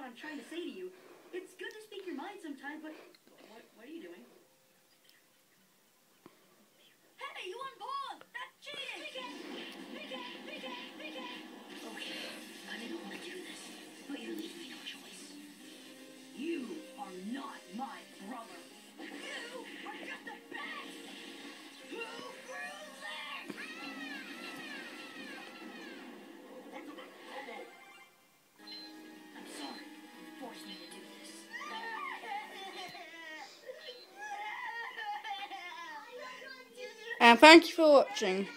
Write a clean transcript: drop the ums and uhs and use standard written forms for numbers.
I'm trying to say to you. It's good to speak your mind sometimes, but what are you doing? Hey, you unpaused! That's cheating! Okay, I didn't want to do this, but you're leaving me no choice. You are not my brother. You are just the best! Who grew that? I'm sorry you forced me to do this. And thank you for watching.